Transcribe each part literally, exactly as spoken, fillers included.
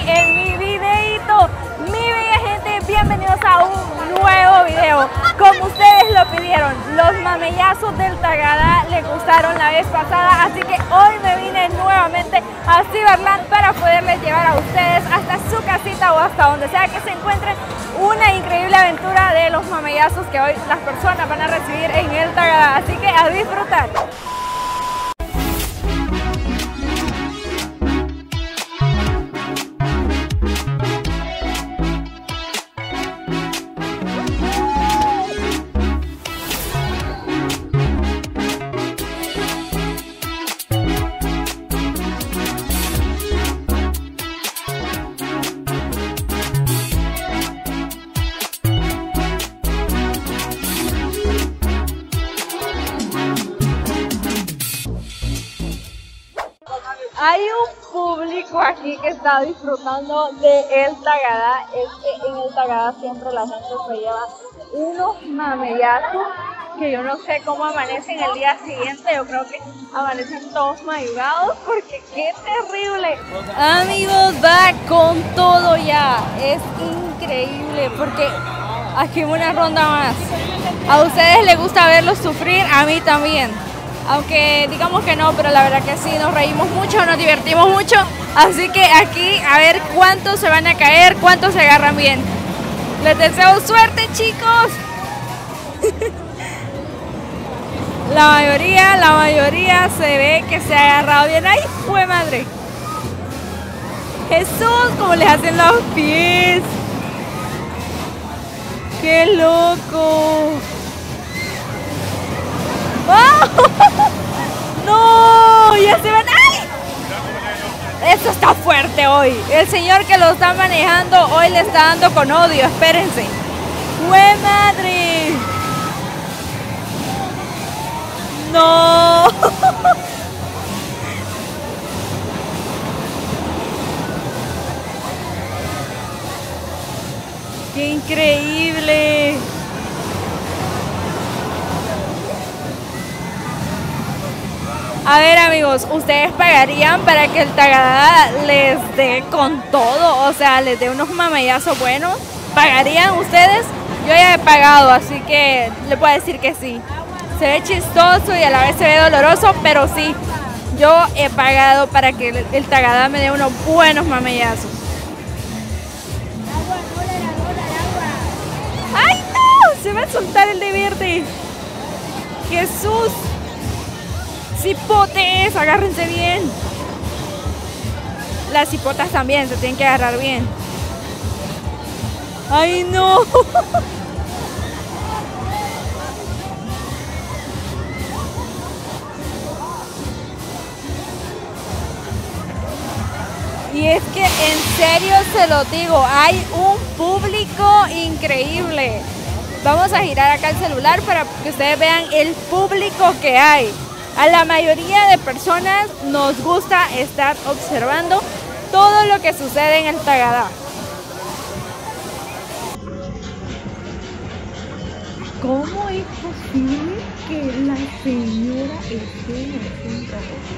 en mi videito. Mi bella gente, bienvenidos a un nuevo video. Como ustedes lo pidieron, los mameyazos del Tagada les gustaron la vez pasada, así que hoy me vine nuevamente a Cyberland para poderles llevar a ustedes hasta su casita o hasta donde sea que se encuentren una increíble aventura de los mameyazos que hoy las personas van a recibir en el Tagada. Así que a disfrutar. Hay un público aquí que está disfrutando de el Tagada. Es que en el Tagada siempre la gente se lleva unos mameyazos que yo no sé cómo amanecen el día siguiente. Yo creo que amanecen todos mayugados porque qué terrible. Amigos, va con todo ya. Es increíble porque aquí una ronda más. A ustedes les gusta verlos sufrir, a mí también. Aunque digamos que no, pero la verdad que sí, nos reímos mucho, nos divertimos mucho. Así que aquí a ver cuántos se van a caer, cuántos se agarran bien. Les deseo suerte, chicos. La mayoría, la mayoría se ve que se ha agarrado bien. ¡Ay, fue madre! Jesús, cómo les hacen los pies. ¡Qué loco! ¡Oh! ¡No! ¡Ya se van! ¡Ay! Esto está fuerte hoy. El señor que lo está manejando hoy le está dando con odio. Espérense. ¡Hue madre! ¡No! ¡Qué increíble! A ver, amigos, ¿ustedes pagarían para que el Tagada les dé con todo? O sea, les dé unos mameyazos buenos. ¿Pagarían ustedes? Yo ya he pagado, así que le puedo decir que sí. Se ve chistoso y a la vez se ve doloroso, pero sí. Yo he pagado para que el, el Tagada me dé unos buenos mameyazos. ¡Ay, no! Se va a soltar el de verde. ¡Jesús! ¡Cipotes! Agárrense bien. Las cipotas también se tienen que agarrar bien. ¡Ay, no! Y es que en serio se lo digo, hay un público increíble. Vamos a girar acá el celular para que ustedes vean el público que hay. A la mayoría de personas nos gusta estar observando todo lo que sucede en el Tagada. ¿Cómo es posible que la señora esté en el centro?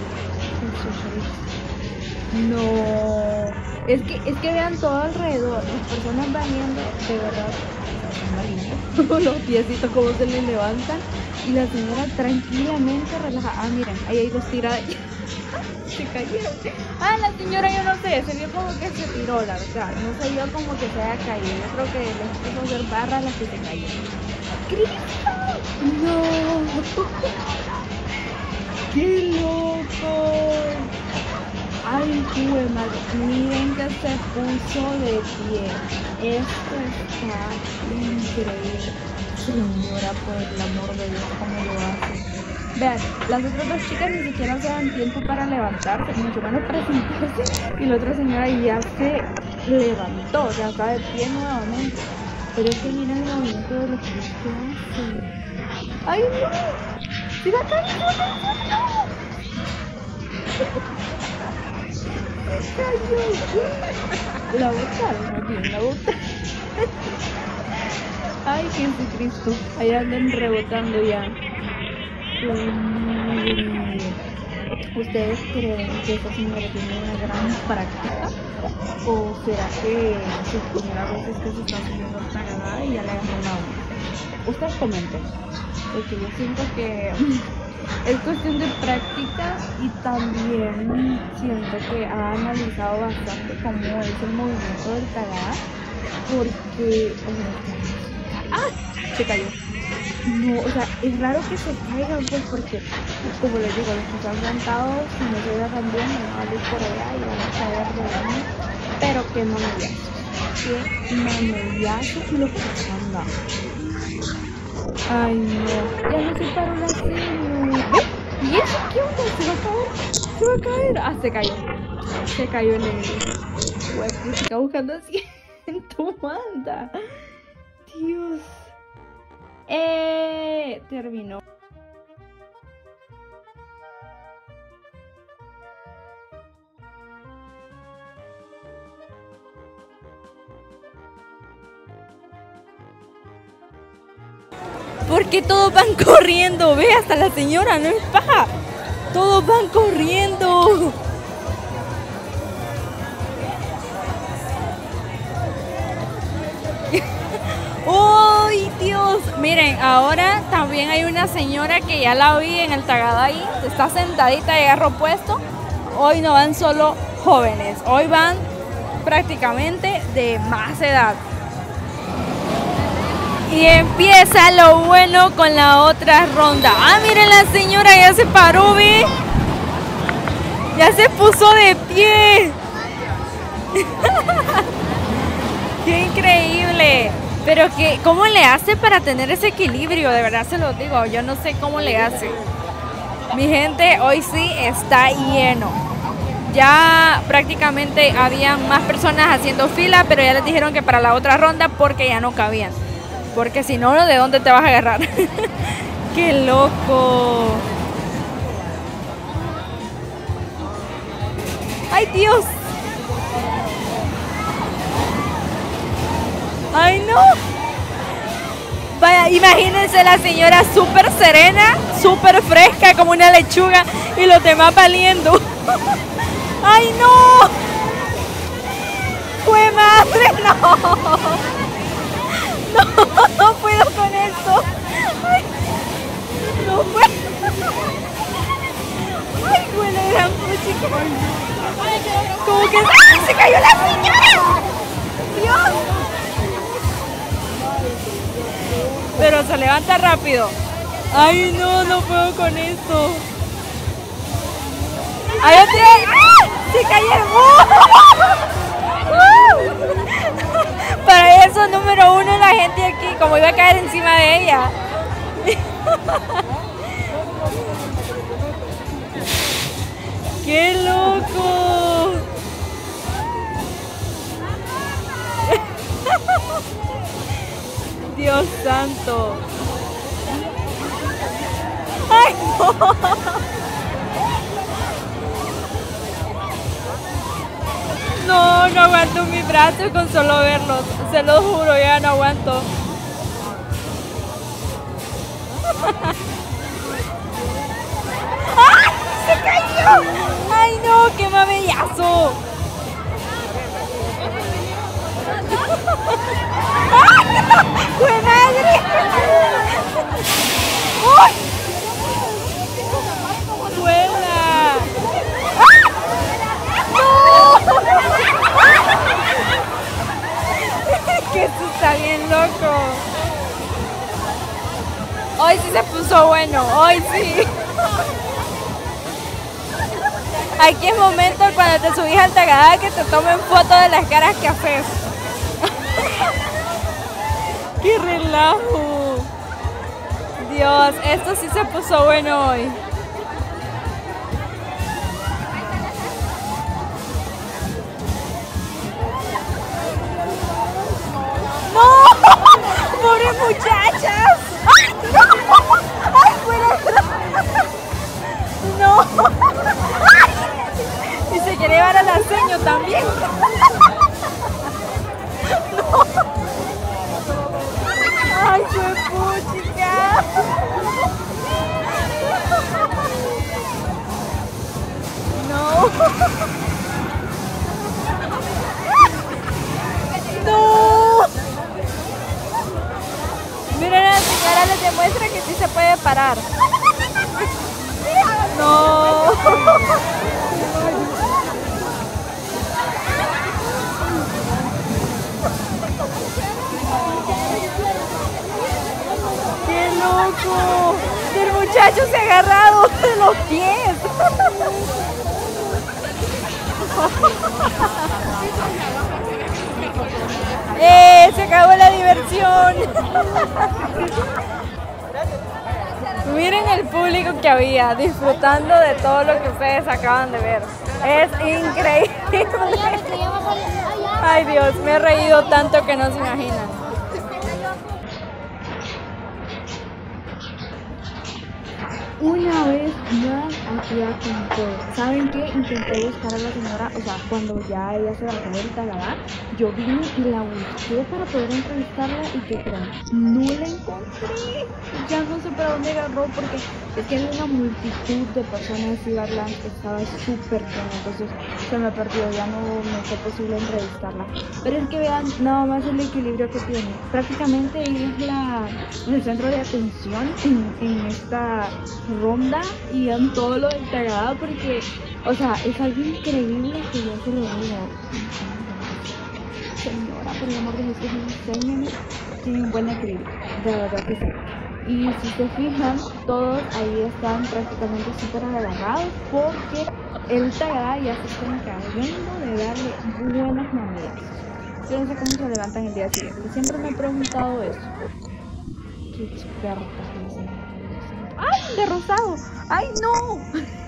No, es que, es que vean todo alrededor, las personas van yendo, de verdad, los piecitos como se les levantan. Y la señora tranquilamente relajada. Ah, miren, ahí hay dos tiradas. Se cayeron. Ah, la señora yo no sé, se vio como que se tiró, la verdad. No se vio como que se haya caído. Yo creo que les puso a hacer barras las que se cayeron. ¡Cristo! ¡No! ¡Qué loco! ¡Ay, jue madre! Miren que se puso de pie. Esto está increíble. Señora, por el amor de Dios, ¿cómo lo hace? Vean, las otras dos chicas ni siquiera se dan tiempo para levantarse, mucho menos para sentarse. Y la otra señora ya se levantó, o sea, está de pie nuevamente. Pero es que miren el movimiento de los pies que hace. ¡Ay, no! ¡Siga acá! ¡Se cayó! La botaron, no bien, la botaron. Ay, Jesucristo, ahí andan rebotando ya. ¿Ustedes creen que esta señora tiene una gran práctica? ¿O será que su primera vez es que se está haciendo tarada y ya le agarró la onda? Ustedes comenten, porque yo siento que es cuestión de práctica y también siento que ha analizado bastante cómo es el movimiento del tagada, porque... ¡Ah! Se cayó. No, o sea, es raro que se caigan, pues, porque, como les digo, los que están sentados, si no se vean bien, van a ir por allá y van a caer de la mano. Pero qué mamellazo, qué mamellazo y lo que anda. Ay, no, ya no se paró la señora. ¿Y eso qué onda? ¿Se va a caer? ¿Se va a caer? Ah, se cayó. Se cayó el negro. Güey, pues, está buscando así en tu manda. Dios. Eh, terminó. Porque todos van corriendo, ve, hasta la señora, no es paja. Todos van corriendo. ¡Ay, Dios! Miren, ahora también hay una señora que ya la vi en el tagada ahí, está sentadita y agarró puesto. Hoy no van solo jóvenes, hoy van prácticamente de más edad. Y empieza lo bueno con la otra ronda. ¡Ah, miren, la señora ya se paró, ve! Ya se puso de pie. ¡Qué increíble! Pero que, ¿cómo le hace para tener ese equilibrio? De verdad se lo digo, yo no sé cómo le hace. Mi gente, hoy sí está lleno. Ya prácticamente habían más personas haciendo fila, pero ya les dijeron que para la otra ronda porque ya no cabían. Porque si no, ¿de dónde te vas a agarrar? ¡Qué loco! ¡Ay, Dios! ¡Ay, no! Vaya, imagínense la señora súper serena, súper fresca como una lechuga y los demás valiendo. ¡Ay, no! ¡Fue madre! ¡No! No, no puedo con esto. Ay, no puedo. Ay, huele gran puchica. Como que ¡ah! ¡Se cayó la señora! ¡Dios! Pero se levanta rápido. Ay, no, no puedo con esto. ¡Ay, otra! ¡Ah! ¡Se cayeron! Para eso, número uno, la gente aquí, como iba a caer encima de ella. ¡Qué loco! Dios santo. ¡Ay, no! No, no aguanto mi brazo con solo verlos. Se lo juro, ya no aguanto. ¡Ay! ¡Se cayó! ¡Ay, no! ¡Qué mamellazo! ¡Ay, no! ¡Fue madre! ¡Uy! ¡Vuela! ¡Ah! ¡No! Que esto está bien loco. Hoy sí se puso bueno, hoy sí. Aquí es momento cuando te subís al tagada que te tomen fotos de las caras que haces. ¡Qué relajo! Dios, esto sí se puso bueno hoy. ¡No! ¡Pobre muchachas! ¡Ay, no! ¡Ay, fuera! ¡No! ¡Ay! Y se quiere llevar a la seño también. ¡No! ¡Ay, qué puchica! parar. No. ¡Qué loco! El muchacho se ha agarrado de los pies. ¡Eh! Se acabó la diversión. Miren el público que había disfrutando de todo lo que ustedes acaban de ver. Es increíble. Ay Dios, me he reído tanto que no se imaginan. Una vez más aquí a con todo. ¿Saben qué? Intenté buscar a la señora, o sea, cuando ya ella se bajó del Tagadá, yo vine y la busqué para poder entrevistarla y que crean, no la encontré. Ya no sé para dónde agarró porque es que había una multitud de personas y Barland estaba súper lleno, entonces se me perdió, ya no me fue posible entrevistarla. Pero es que vean nada más el equilibrio que tiene. Prácticamente ella es la, el centro de atención en, en esta ronda y en todo lo del Tagadá porque, o sea, es algo increíble que yo se lo digo. Señora, por el amor de Jesús, enséñame. Tiene un buen equilibrio, de verdad que sí. Y si se fijan, todos ahí están prácticamente súper agarrados porque el Tagadá ya se está encargando de darle buenas maneras. Yo no sé cómo se levantan el día siguiente. Siempre me he preguntado eso. Qué experta que es. ¡Ay, de rosado! ¡Ay, no!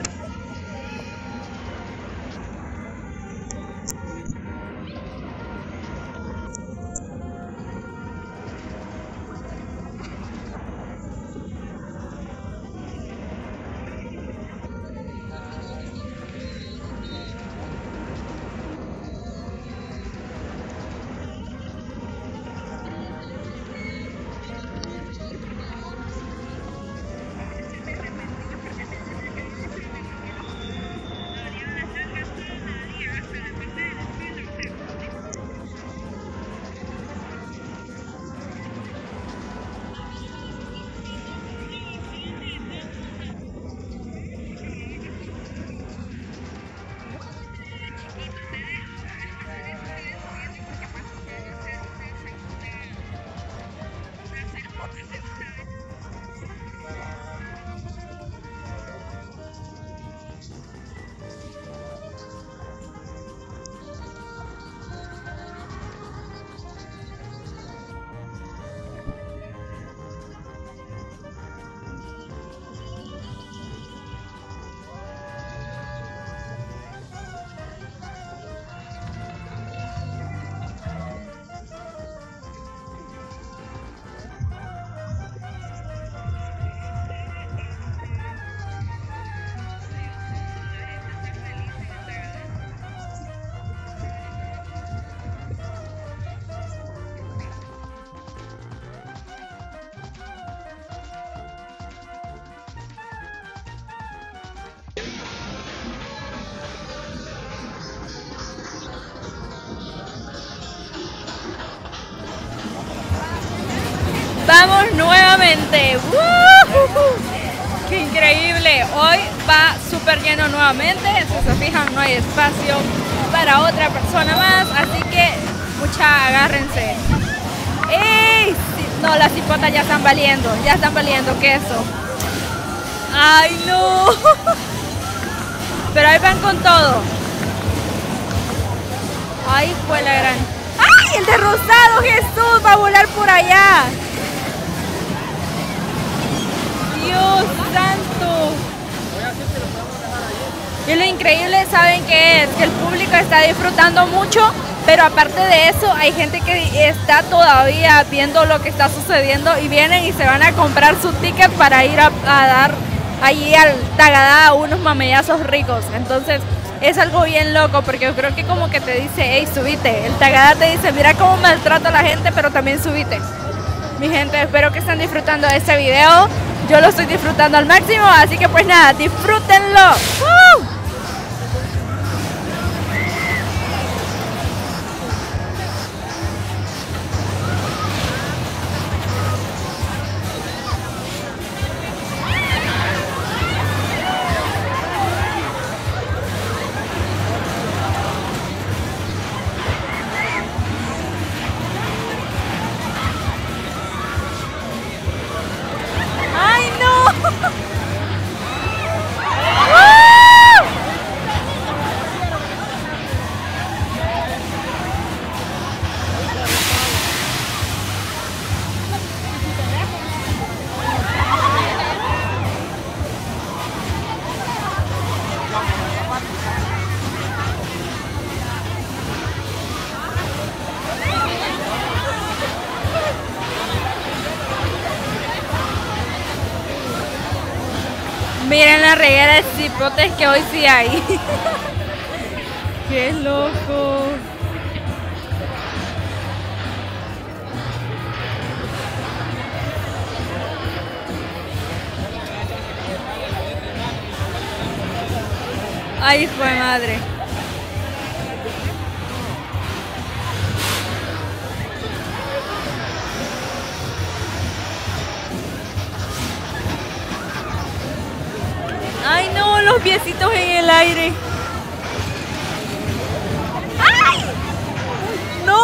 Vamos nuevamente. ¡Woo! ¡Qué increíble! Hoy va súper lleno nuevamente. Si se fijan, no hay espacio para otra persona más. Así que, mucha, agárrense. ¡Ey! No, las hipotas ya están valiendo. Ya están valiendo queso. ¡Ay, no! Pero ahí van con todo. ¡Ay, fue la gran! ¡Ay, el de rosado! ¡Jesús! Va a volar por allá. ¡Dios santo! Y lo increíble, ¿saben qué es? Que el público está disfrutando mucho, pero aparte de eso, hay gente que está todavía viendo lo que está sucediendo y vienen y se van a comprar su ticket para ir a, a dar allí al Tagadá unos mamellazos ricos. Entonces, es algo bien loco, porque yo creo que como que te dice, hey, subite. El Tagadá te dice, mira cómo maltrato a la gente, pero también subite. Mi gente, espero que estén disfrutando de este video. Yo lo estoy disfrutando al máximo, así que pues nada, disfrútenlo. ¡Uh! Miren la reguera de cipotes que hoy sí hay. ¡Qué loco! ¡Ay, hijo de madre! ¡Ay, no! Los piecitos en el aire. ¡Ay! ¡No!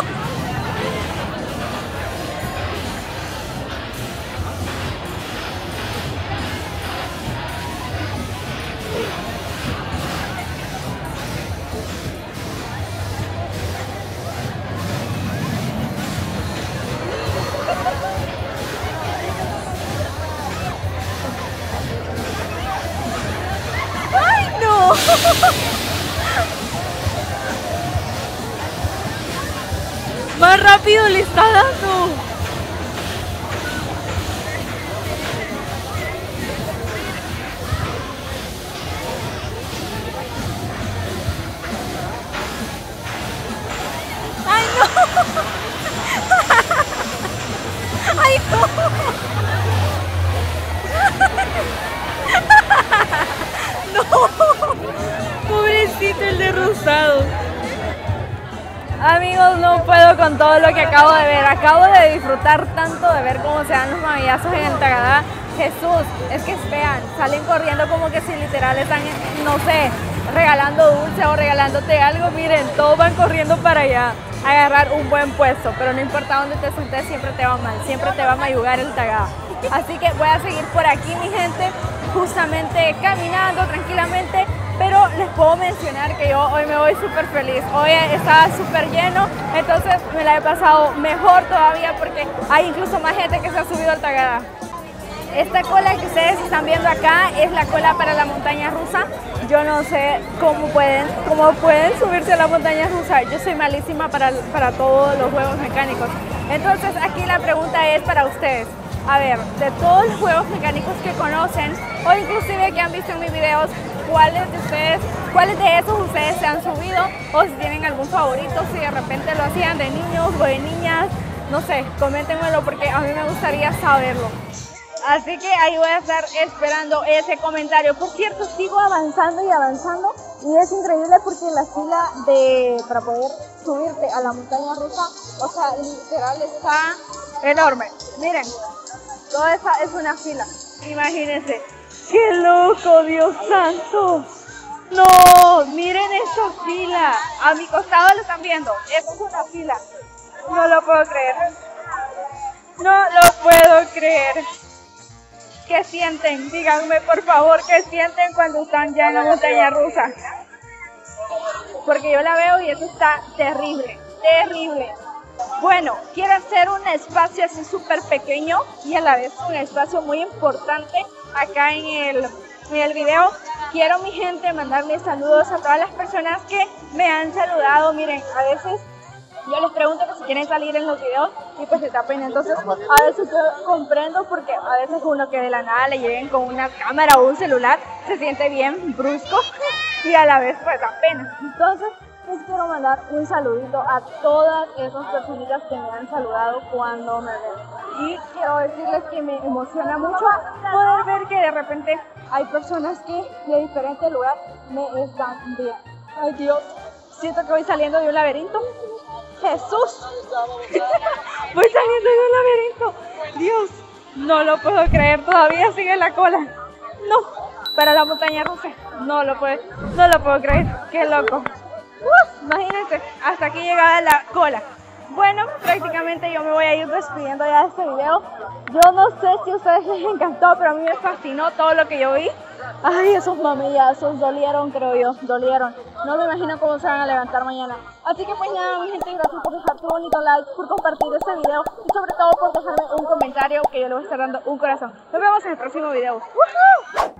Más rápido le está dando. Ay, no. Ay, no. No. Pobrecito el de rosado. Amigos, no puedo con todo lo que acabo de ver. Acabo de disfrutar tanto de ver cómo se dan los mamillazos en el Tagadá. Jesús, es que vean, salen corriendo como que si literal están, no sé, regalando dulce o regalándote algo. Miren, todos van corriendo para allá a agarrar un buen puesto. Pero no importa dónde te sientes, siempre te va mal, siempre te va a mayugar el Tagadá. Así que voy a seguir por aquí, mi gente, justamente caminando tranquilamente. Pero les puedo mencionar que yo hoy me voy súper feliz. Hoy estaba súper lleno, entonces me la he pasado mejor todavía porque hay incluso más gente que se ha subido al Tagadá. Esta cola que ustedes están viendo acá es la cola para la montaña rusa. Yo no sé cómo pueden, cómo pueden subirse a la montaña rusa. Yo soy malísima para, para todos los juegos mecánicos. Entonces aquí la pregunta es para ustedes. A ver, de todos los juegos mecánicos que conocen o inclusive que han visto en mis videos, ¿cuáles de ustedes, cuáles de esos ustedes se han subido? O si tienen algún favorito, si de repente lo hacían de niños o de niñas, no sé, coméntenmelo porque a mí me gustaría saberlo. Así que ahí voy a estar esperando ese comentario. Por cierto, sigo avanzando y avanzando y es increíble porque la fila de para poder subirte a la montaña rusa, o sea, literal está enorme. Miren, toda esa es una fila. Imagínense. ¡Qué loco, Dios santo! ¡No! Miren esta fila. A mi costado lo están viendo. Eso es una fila. No lo puedo creer. No lo puedo creer. ¿Qué sienten? Díganme por favor, ¿qué sienten cuando están ya en la montaña rusa? Porque yo la veo y eso está terrible, terrible. Bueno, quiero hacer un espacio así súper pequeño y a la vez un espacio muy importante acá en el, en el video. Quiero, mi gente, mandarles saludos a todas las personas que me han saludado. Miren, a veces yo les pregunto que si quieren salir en los videos y pues se tapen. Entonces a veces yo comprendo porque a veces uno que de la nada le lleguen con una cámara o un celular se siente bien brusco y a la vez pues da pena. Entonces les quiero mandar un saludito a todas esas personitas que me han saludado cuando me ven. Y quiero decirles que me emociona mucho poder ver que de repente hay personas que de diferentes lugares me están viendo. Ay Dios, siento que voy saliendo de un laberinto. Jesús, voy saliendo de un laberinto. Dios, no lo puedo creer, todavía sigue la cola. No, para la montaña rusa, no lo puedo, no lo puedo creer, qué loco. Uh, imagínense, hasta aquí llegaba la cola. Bueno, prácticamente yo me voy a ir despidiendo ya de este video. Yo no sé si a ustedes les encantó, pero a mí me fascinó todo lo que yo vi. Ay, esos mamillazos dolieron, creo yo, dolieron. No me imagino cómo se van a levantar mañana. Así que pues nada, mi gente, gracias por dejar tu bonito like, por compartir este video y sobre todo por dejarme un comentario que yo le voy a estar dando un corazón. Nos vemos en el próximo video. ¡Woohoo!